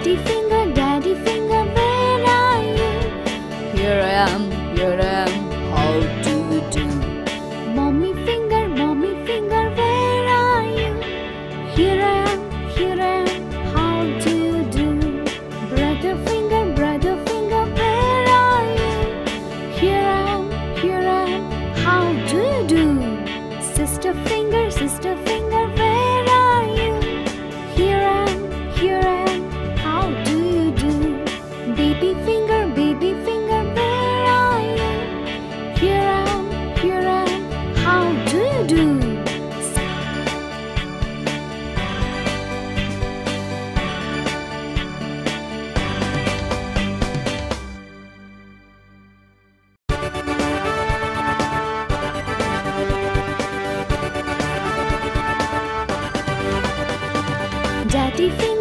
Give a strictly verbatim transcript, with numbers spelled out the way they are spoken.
Daddy finger, daddy finger, where are you? Here I am, here I am, how do you do? Mommy finger, mommy finger, where are you? Here I am, here I am, how do you do? Brother finger, brother finger, where are you? Here I am, here I am, how do you do? Sister finger, sister finger, where are you? Here I am, here I am, how do you do? Baby finger, baby finger, where are you? Here I am, here I am, how do you do? Daddy finger.